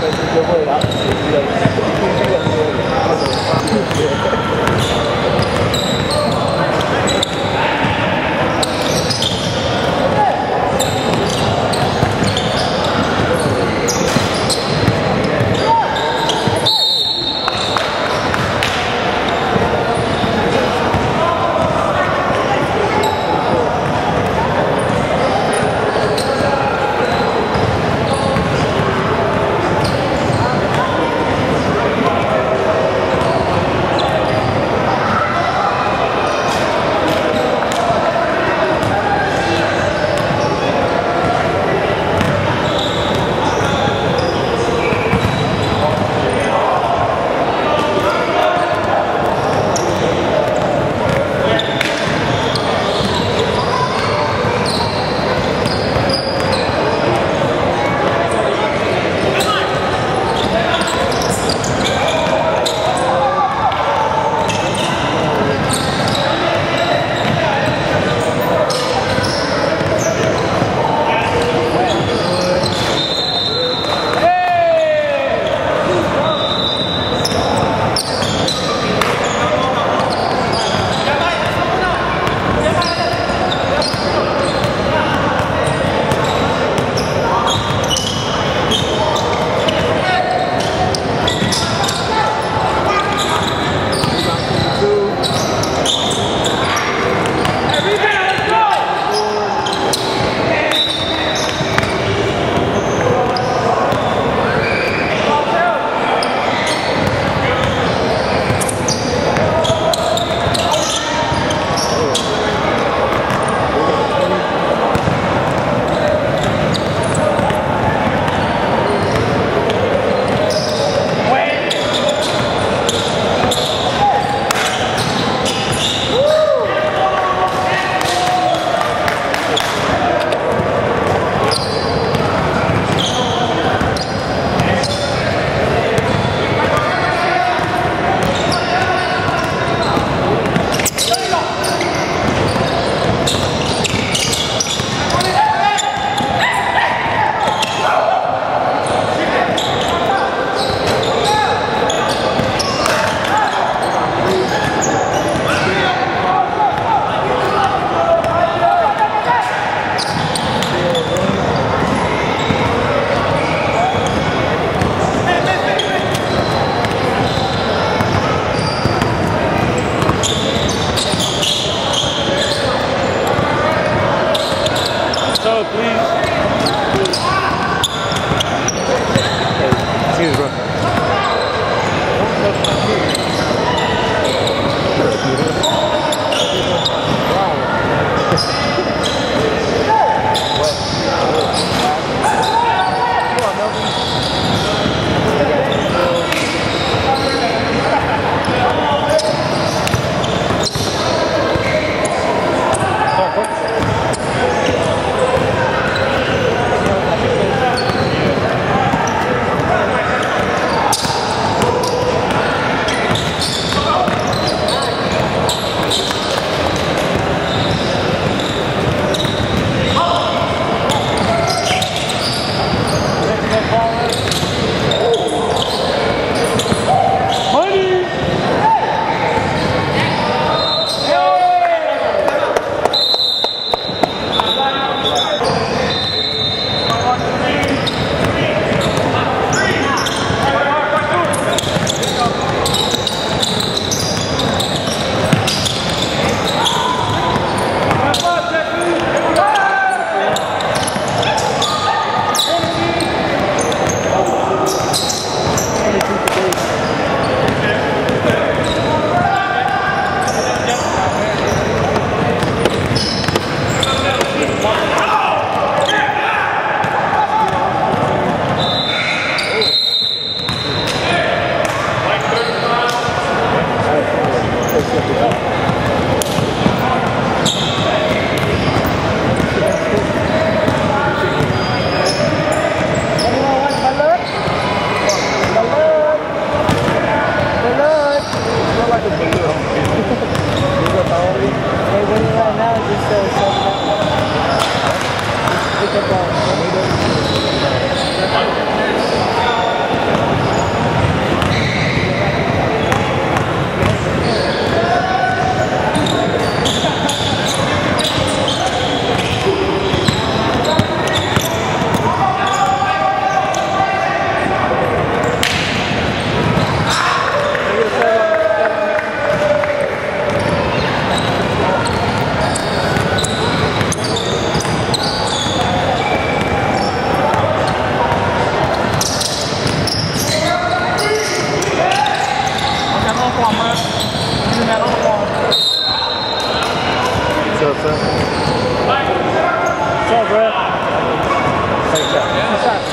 就会啊，这个他怎么发？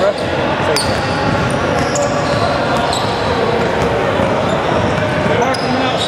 bruh. Say Mark coming out.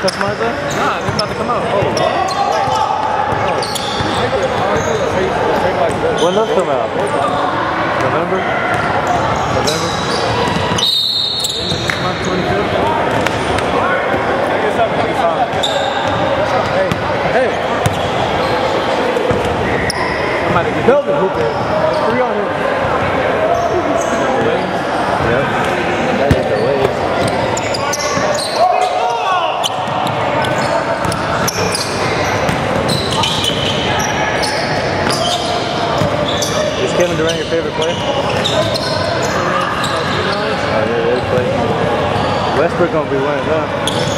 customize that? Nah, they're about to come out. Oh, what? When does come out? November? November? Next month, 25th. Hey. Somebody get Kelvin hooping. 3 on him. Yep. That is the way. Is Kevin Durant your favorite player? Oh, yeah, they play. Westbrook gonna be winning that.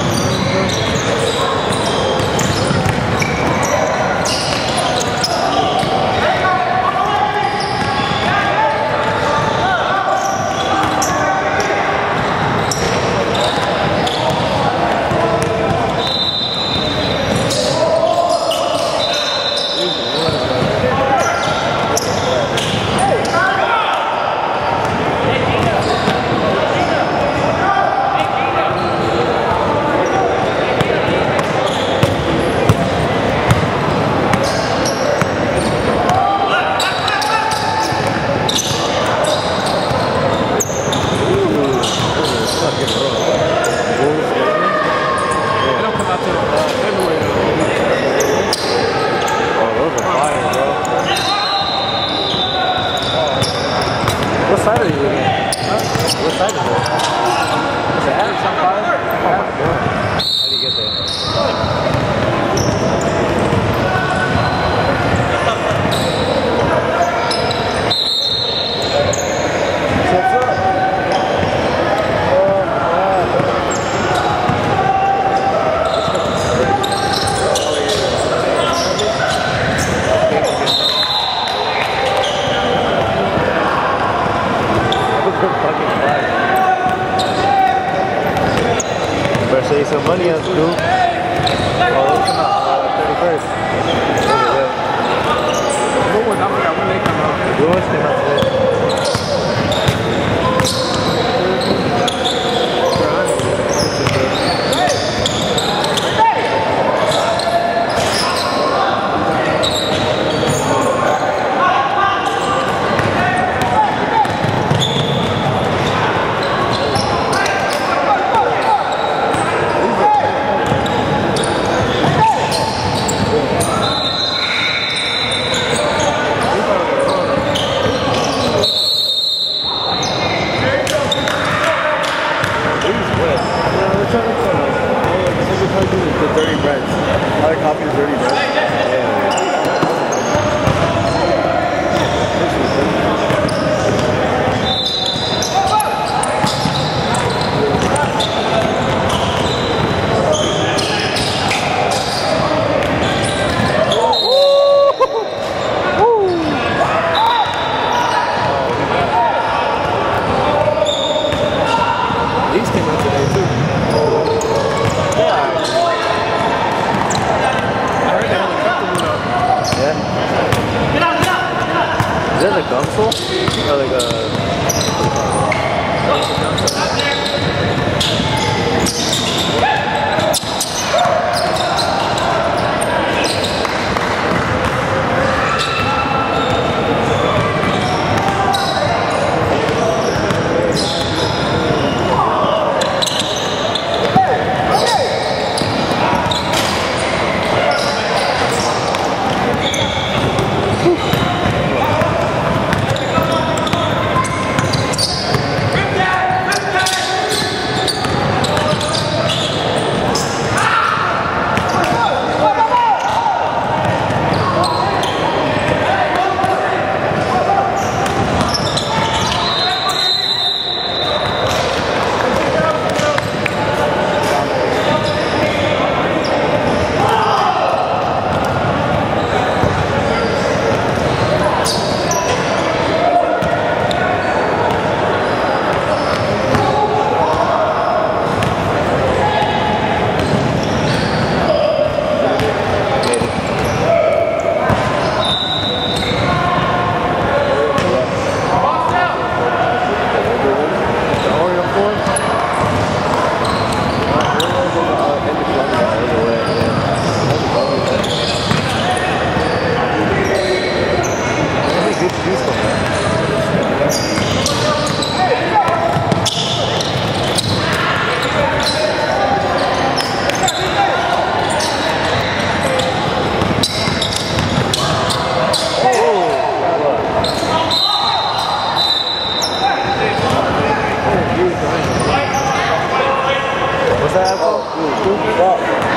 What side are you looking at? Huh? What side is it? Is it at some fire? Oh my god. How do you get there? What's up? Better save some money on school. Oh, those come out 31st. What one? I forgot when they come out. Blue ones came out today. The dirty breads. I like coffee with dirty bread. These came out today too. Is that a gumsole? Or like a...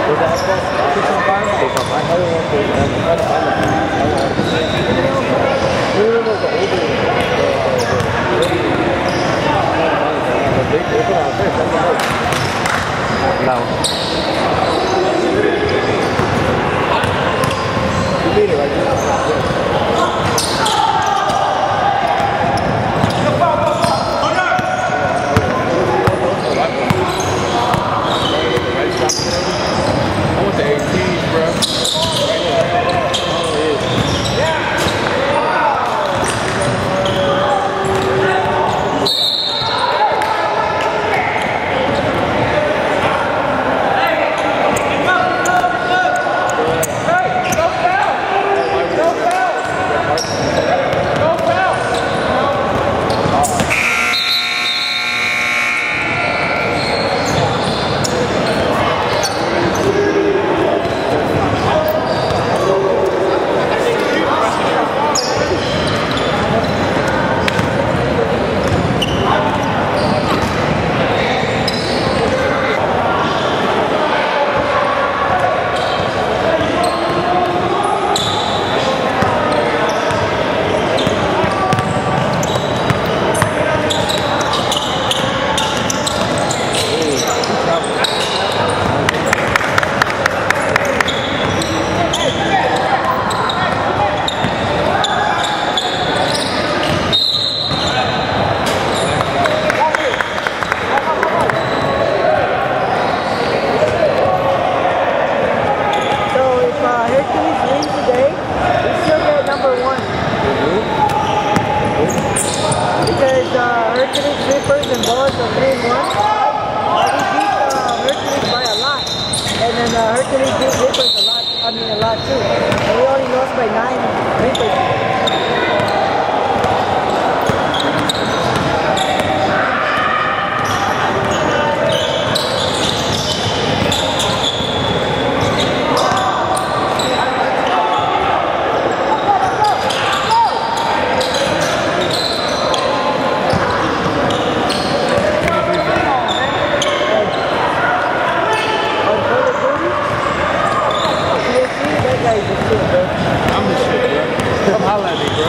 I'm the shit, bro. Come holla at me.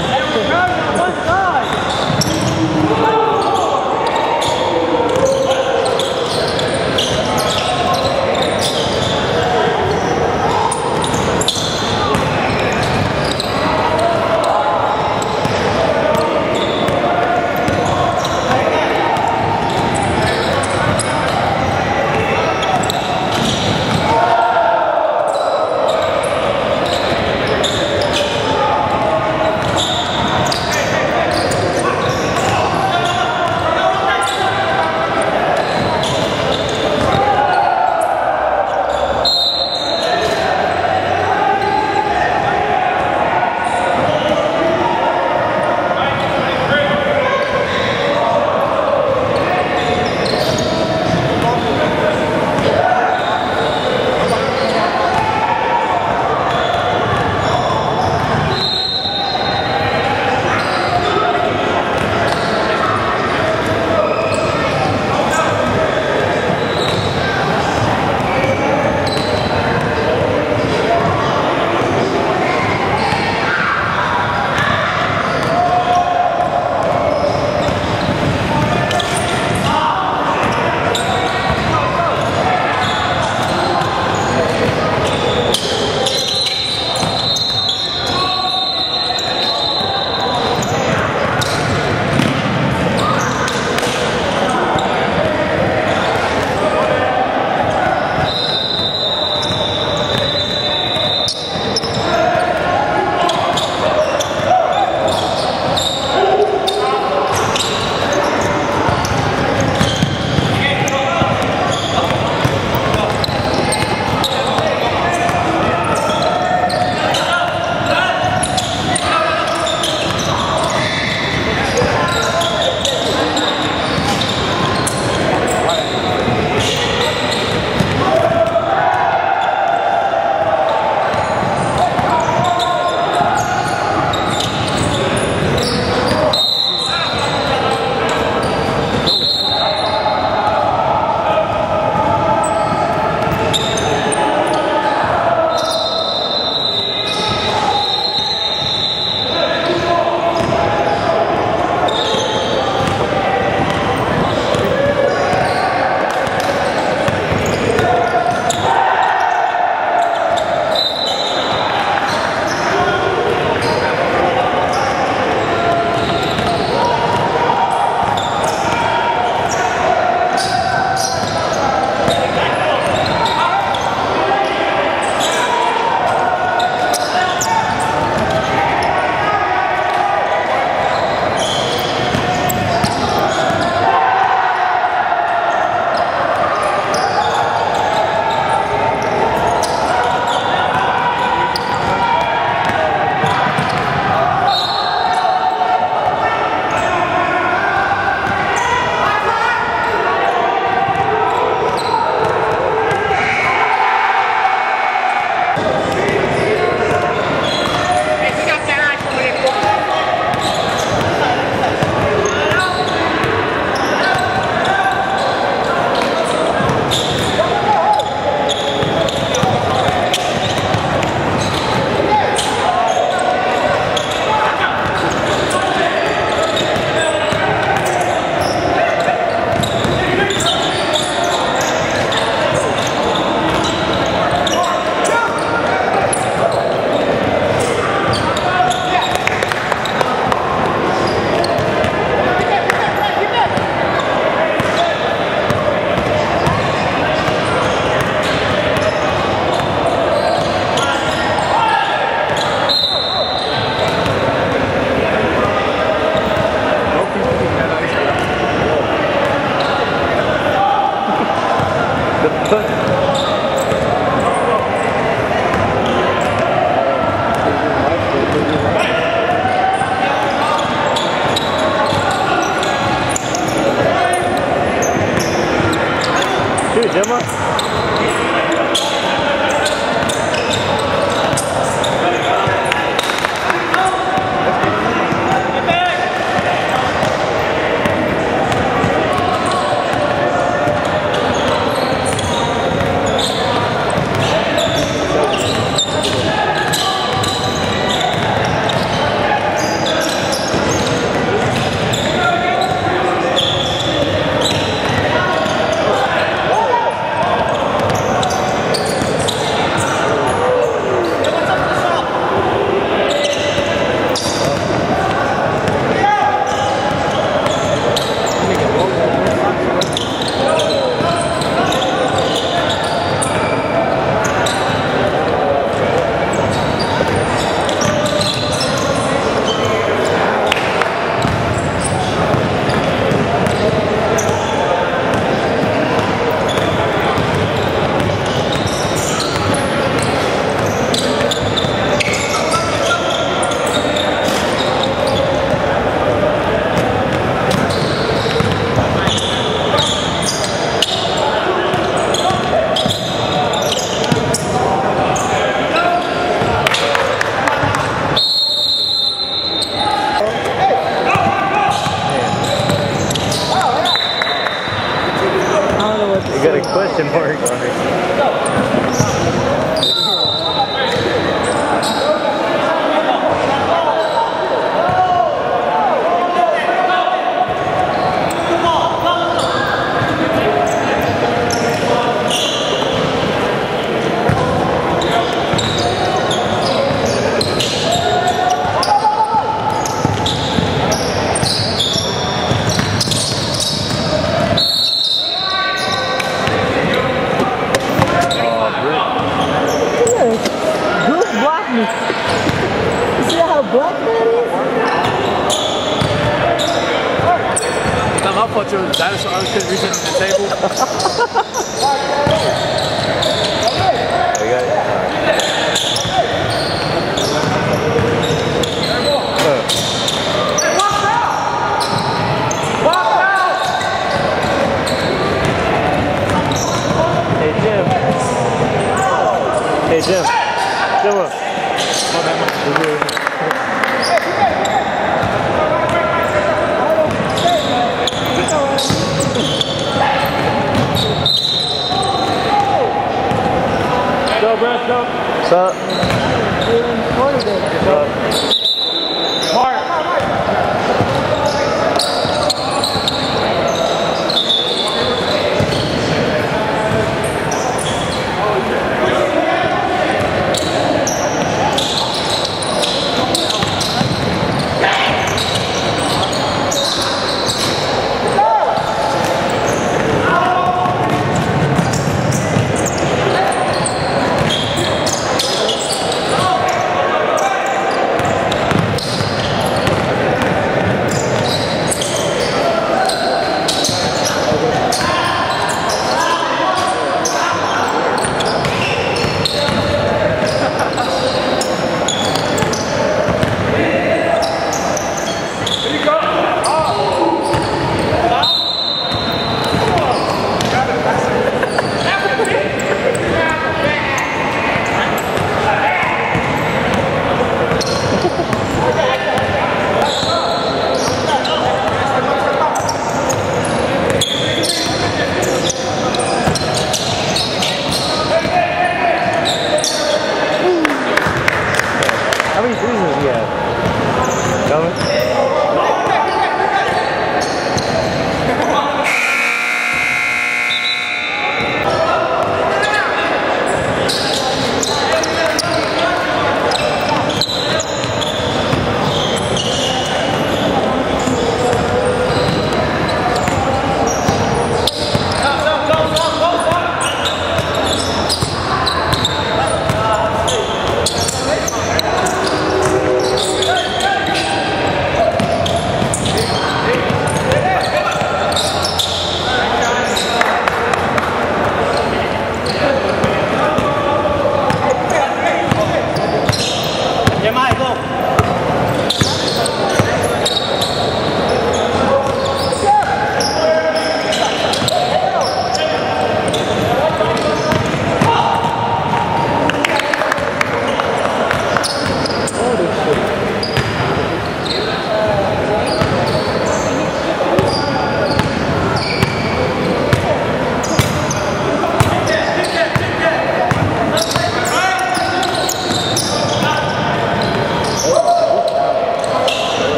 You see how black that is? Not my fault your dinosaur arms couldn't reach into the table. Hey Jim. Jimma. Go, Brad, go. What's up? What's up? Mark.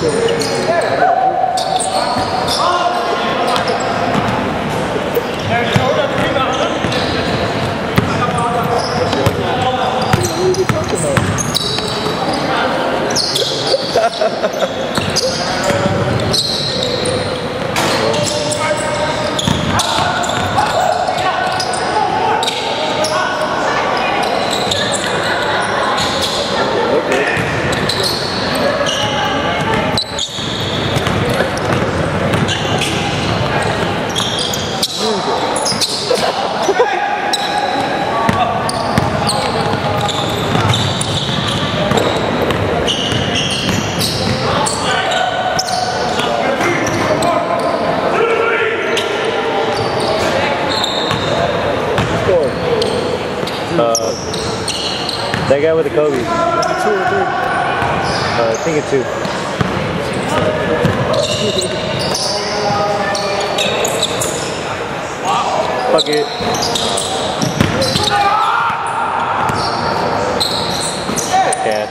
That guy with the Kobe. 2 or 3? I think it's 2. Fuck it. Yeah.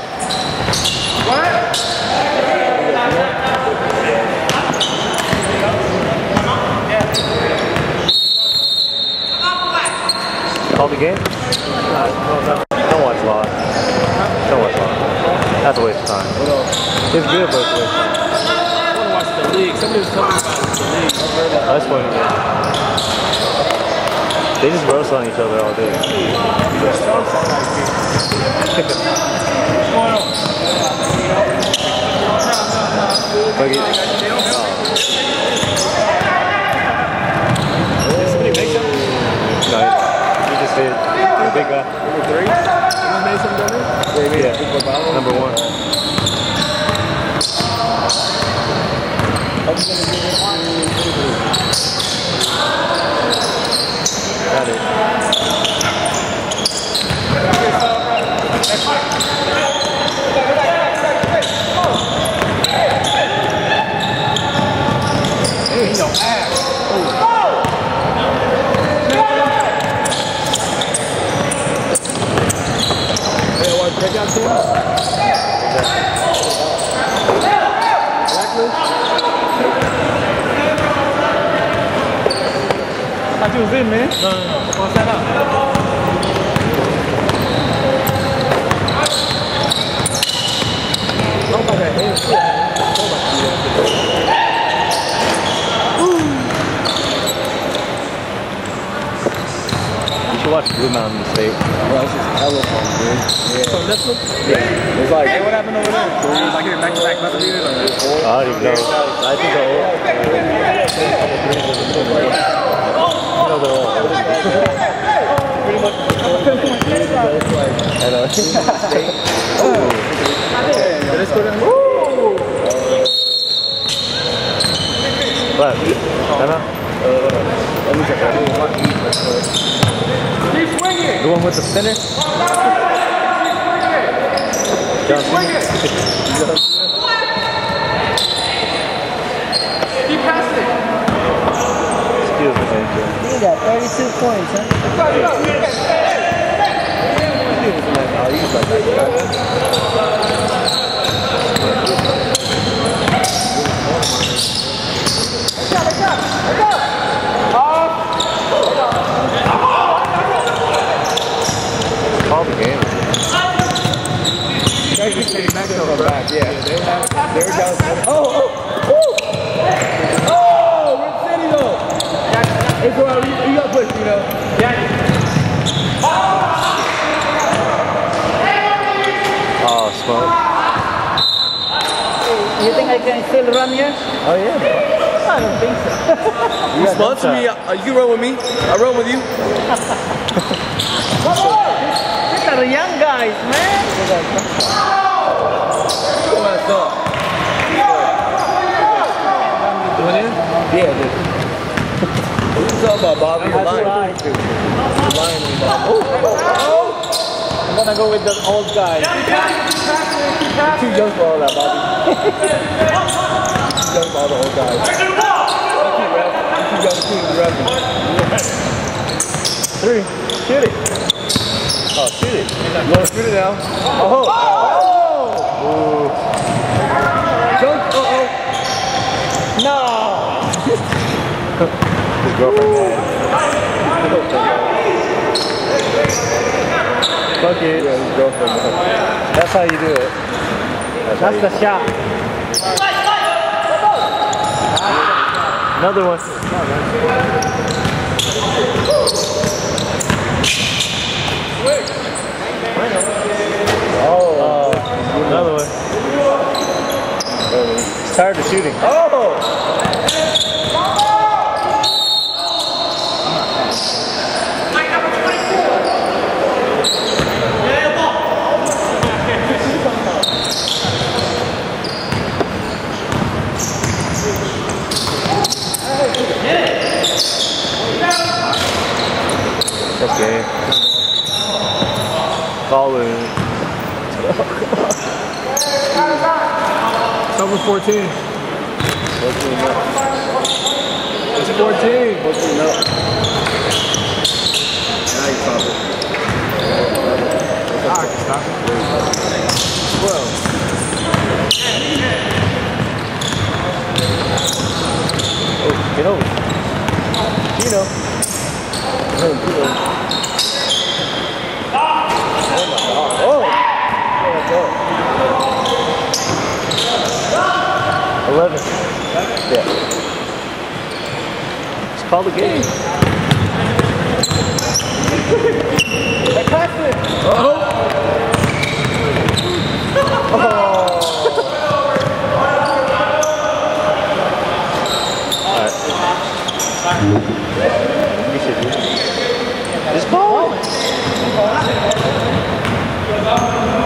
Call the game? Don't watch Law. Don't watch Law. That's a waste of time. It's good, but it's a waste of time. I want to watch the league. Somebody was telling me about the league. I've heard that. That's funny. They just roast on each other all day. Did somebody make something? No, he just did. The big guy. Number 3? Someone made something down there? Yeah. Number 1. Got it. Check out team. I thought you was in, man. No. What's that up? You should watch Blue Mountain State. Bro, this is hella fun, dude. Yeah. On Netflix? Yeah. It's like, Hey, what happened over there? Like hitting back-to-back buzzer beaters? I don't even know. I think they're all. No, they're all. pretty much I know. Let's go down. What? I know. let me check that. The one with the spinner? John Cena? Keep passing. Excuse me, thank you. He got 32 points, huh? Call the game. Back, yeah. They're down. Rip City though. It's alright, you got push, you know. Oh, smoke. You think I can still run here? Oh, yeah. I don't think so. You sponsor me, you run with me, I run with you. These are young guys, man. What's up? Going in? Yeah, dude. What you talking about, Bobby? You're lying. You're lying to me, Bobby. I'm gonna go with the old guys. You're too young for all that, Bobby. You're too young for all the old guys. You're too young to be rapping. 3. Shoot it. Oh, shoot it. You want to shoot it now? Oh. Dunk. His girlfriend mad. Fuck it. Yeah, his girlfriend. That's how you do it. That's the shot. Another one. Oh, Another one. He's tired of shooting. oh! That's game. Calling. Number 14. 14 up. It's 14. 14 up. Now you stop it. I can stop it. 12. Oh, get over. Gino. Oh! 11. Yeah. Let's call the game. You should do it. Just call it.